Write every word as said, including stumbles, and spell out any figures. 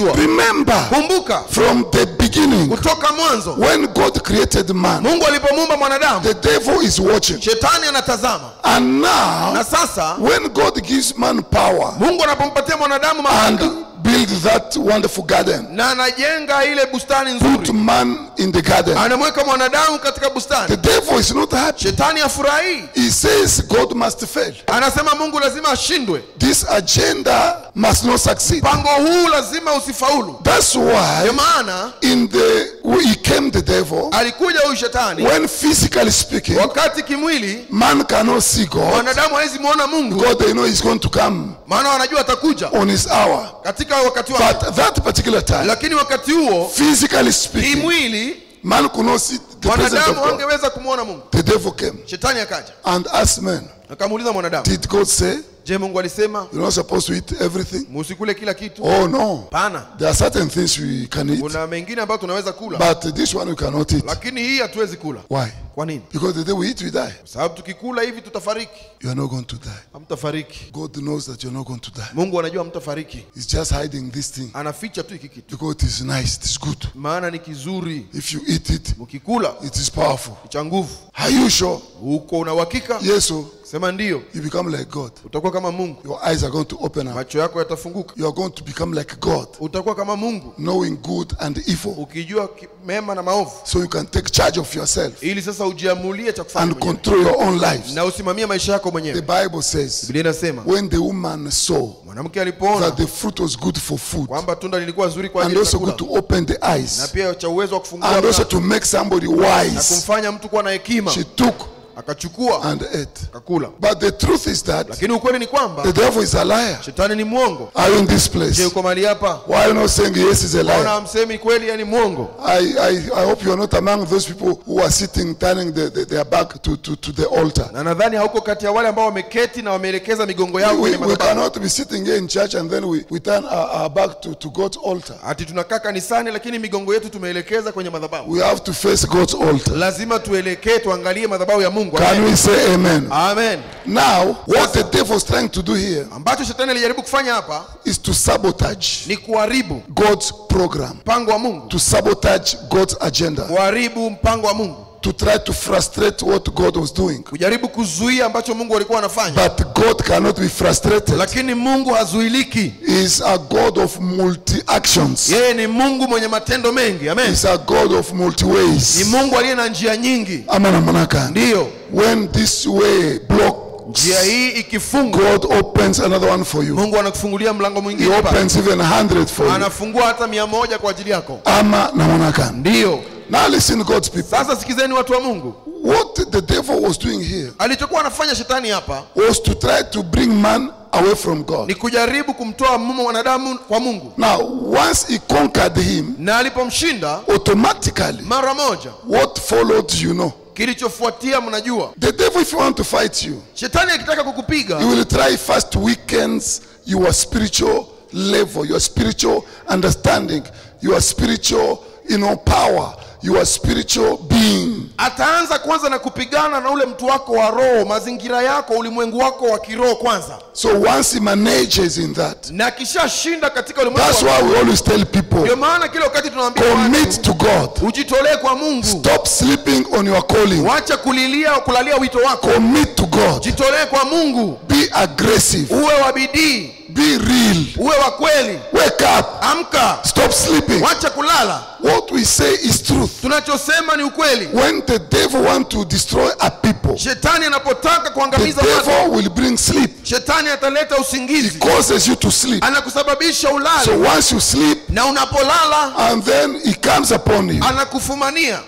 Remember, kumbuka, from the beginning, kutoka mwanzo, when God created man, Mungu alipomuumba mwanadamu, the devil is watching. shetani anatazama. And now, Na sasa, when God gives man power, Mungu anapompatia mwanadamu mamlaka, and build that wonderful garden, na anajenga ile bustani put nzuri, man in the garden, anamweka mwanadamu katika bustani, the devil is not happy. shetani afurahi. He says God must fail. Anasema Mungu lazima ashindwe. This agenda must not succeed. Mpango huu lazima usifaulu. That's why Ndio maana in the he came the devil, alikuja huyu shetani, when physically speaking, wakati kimwili man cannot see God. wanadamu hawezi muona Mungu, God, they know he's going to come maana wanajua atakuja on his hour. katika wakati wake. But that particular time, Lakini wakati huo physically speaking, kimwili man could not see the presence of wanadamu God. wangeweza kumuona Mungu. The devil came Shetani akaja and asked men, akamuuliza mwanadamu, did God say je, Mungu alisema you're not supposed to eat everything? musikule kila kitu? Oh no, Pana, there are certain things we can eat, kuna mengine ambayo tunaweza kula, but this one we cannot eat. lakini hii hatuwezi kula. Why? Kwa nini? Because the day we eat, we die. Kwa sababu tukikula hivi tutafariki. You are not going to die. Hamtafariki. God knows that you're not going to die. Mungu anajua hamtafariki. He's just hiding this thing Anaficha tu hiki kitu, because it is nice, it is good. maana ni kizuri. If you eat it, Mkikula it is powerful. ni cha nguvu. Are you sure? Uko una uhakika? Yes, so Sema ndio. you become like God. Utakuwa kama Mungu. Your eyes are going to open up. Macho yako yatafunguka. You are going to become like God, Utakuwa kama Mungu, knowing good and evil, ukijua ki- mema na maovu, so you can take charge of yourself ili sasa ujiamulie cha kufanya and mwenyewe, control your own lives. na usimamie maisha yako The mwenyewe. Bible says, Biblia inasema when the woman saw mwanamke alipoona that the fruit was good for food, kwamba tunda lilikuwa zuri kwa and ajili ya also good chakula, to open the na eyes, pia cha uwezo wa kufungua and also macho, to make somebody na wise, kumfanya mtu kuwa na hekima, she took akachukua and ate. akakula. But the truth is that Lakini ukweli ni kwamba the devil is a liar. shetani ni mwongo. Are you in this Je, place? uko mahali hapa? Why are you not saying yes is a Mbona liar? hamsemi kweli yani mwongo? I, I, I hope you are not among those people who are sitting, turning the, the, their back to, to, to the altar. Na nadhani hauko kati ya wale ambao wameketi na wameelekeza migongo yao We, kwenye we madhabahu. cannot be sitting here in church and then we, we turn our, our back to, to God's altar. Ati tunakaa kanisani lakini migongo yetu tumeelekeza kwenye madhabahu. We have to face God's altar. Lazima tuelekee tuangalie madhabahu ya Mungu. Can Amen. we say amen? Amen. Now, what the devil is trying to do here Ambacho shetani alijaribu kufanya hapa is to sabotage ni kuharibu God's program, mpango wa Mungu, to sabotage God's agenda, kuharibu mpango wa Mungu, to try to frustrate what God was doing. kujaribu kuzuia ambacho Mungu alikuwa anafanya. But God cannot be frustrated. Lakini Mungu hazuiliki. He is a God of multi-actions. Yeye ni Mungu mwenye matendo mengi. He Amen. is a God of Ni multi-ways. Mungu aliye na njia nyingi. Amana manaka. Ndiyo. When this way blocks, Njia hii ikifungwa, God opens another one for you. Mungu anakufungulia mlango He mwingine pale. opens even a hundred for you. Anafungua hata mia moja kwa ajili yako. Ama na manaka. Ndiyo. Now listen, God's people. Sasa sikizeni watu wa Mungu. What the devil was doing here Alichokuwa anafanya shetani hapa was to try to bring man away from God. ni kujaribu kumtoa mume mwanadamu kwa Mungu. Now, once he conquered him, Na alipomshinda automatically, mara moja, what followed, you know. kilichofuatia mnajua. The devil, if he want to fight you, Shetani akitaka kukupiga, he will try first weakens your spiritual level, your spiritual understanding, your spiritual, you know, power, your spiritual being. ataanza kwanza na kupigana na ule mtu wako wa roho, mazingira yako, ulimwengu wako wa kiroho kwanza. So once he manages in that, Na kishashinda katika ulimwengu that's wa why we always tell people, ndio maana kila wakati tunawaambia commit watu, to God. ujitolee kwa Mungu. Stop sleeping on your calling. Wacha kulilia kulalia wito wako. Commit to God. Jitolee kwa Mungu. Be aggressive. Uwe wa bidii, Be real. uwe wa kweli. Wake up. Amka. Stop sleeping. Wacha kulala. What we say is truth. Tunachosema ni ukweli. When the devil wants to destroy a people, Shetani anapotaka the kuangamiza watu, devil will bring sleep. shetani ataleta He usingizi. causes you to sleep. Anakusababisha ulale. So once you sleep, Na unapolala, and then he comes upon you, anakufumania.